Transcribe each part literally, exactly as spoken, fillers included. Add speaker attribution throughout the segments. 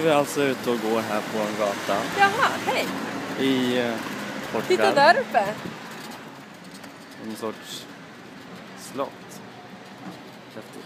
Speaker 1: är vi alltså ute och går här på en gata.
Speaker 2: Jaha, hej!
Speaker 1: I eh, Portugal.
Speaker 2: Titta där uppe!
Speaker 1: En sorts slott. Häftigt.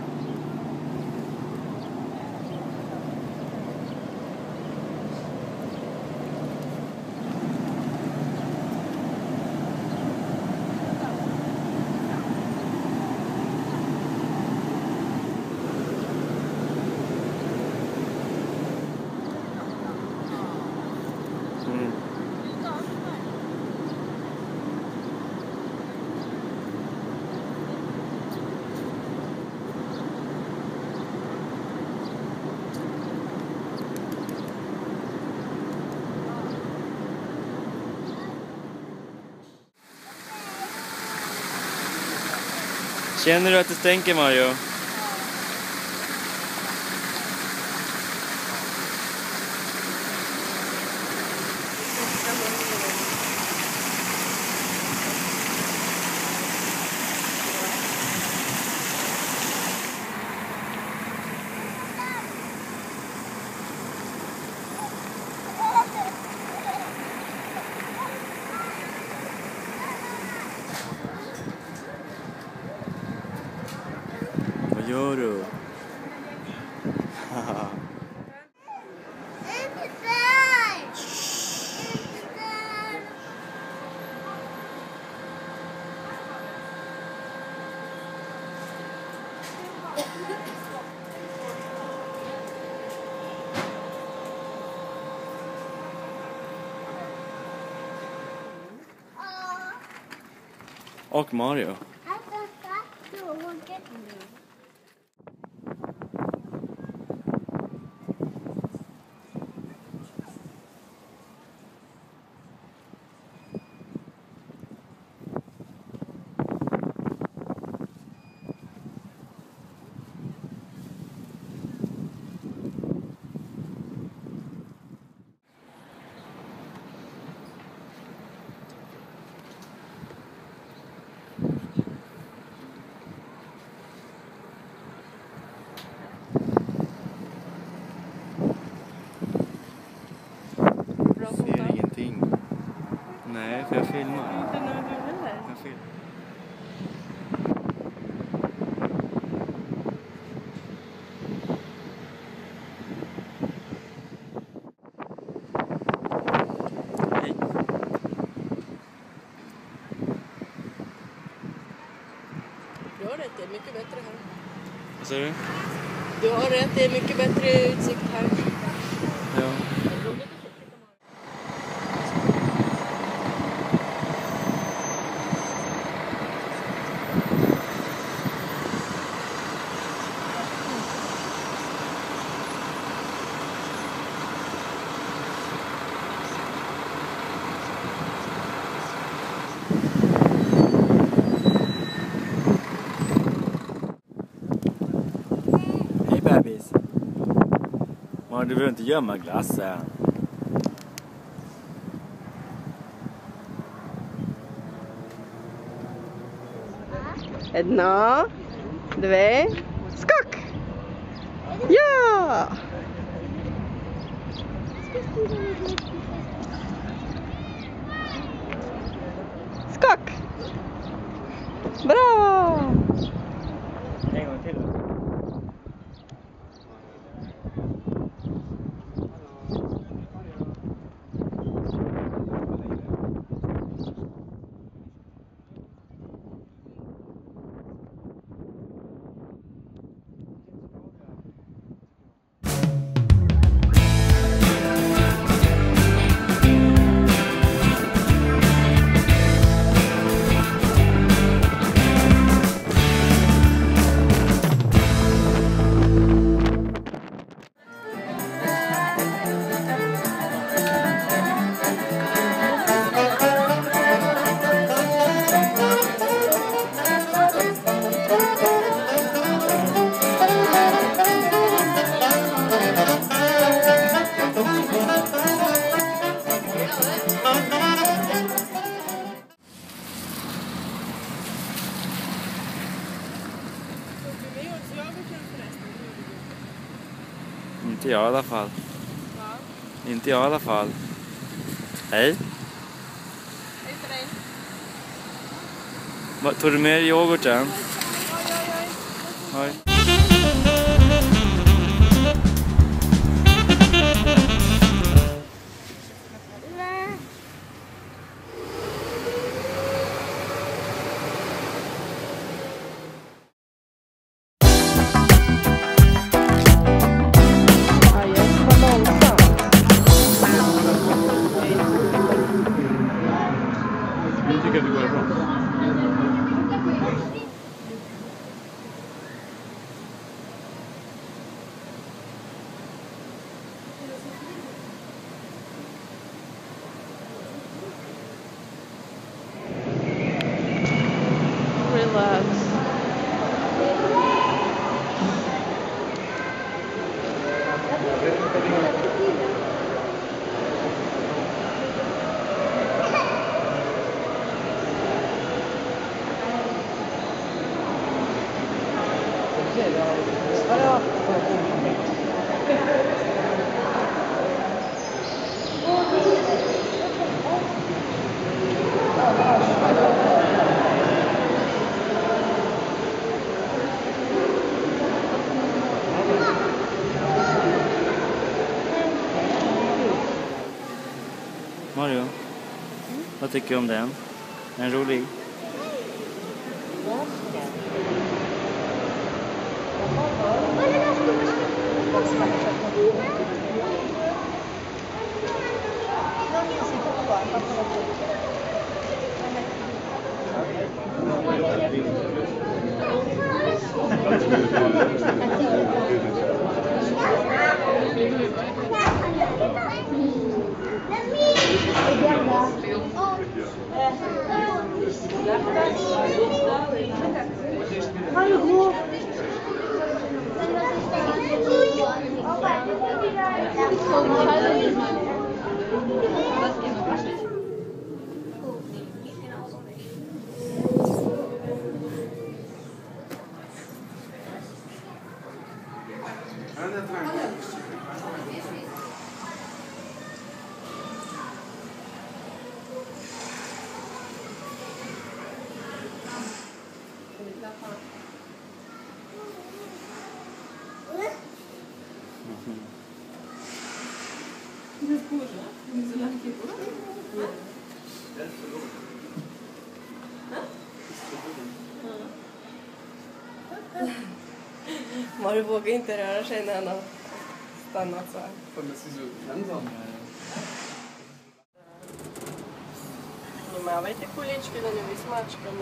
Speaker 1: Mm. Känner du att det stänker, Mario? Vad gör du? Haha. Och Mario. Ser ingenting. Nej, för jag filmar.
Speaker 2: Inte när du vill.
Speaker 1: Jag filmar. Hej.
Speaker 2: Du har rätt, det är mycket bättre här.
Speaker 1: Vad säger du?
Speaker 2: Du har rätt, det är mycket bättre utsikt här.
Speaker 1: Ja. Hej bebis. Man, du behöver inte gömma glassen.
Speaker 2: Edna, dve, skok! Ja! Skok! Bra!
Speaker 1: En gång till. Inte jag i alla fall.
Speaker 2: Ja.
Speaker 1: Inte jag i alla fall. Hej.
Speaker 2: Hej till dig.
Speaker 1: Vad, tog du med yoghurten?
Speaker 2: Oj, oj, oj.
Speaker 1: Oj. Jag tycker att det går bra.
Speaker 2: Relax.
Speaker 1: Mario, vad tycker du om den? Är den rolig?
Speaker 2: Mario vågar inte röra sig när han har stannat så här. Внимавайте колечки да не ви смачкаме.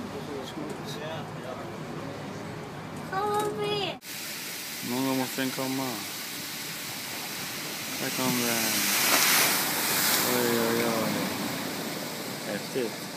Speaker 1: Någon gång måste den komma. Där kom den. Oj, oj, oj. Häftigt.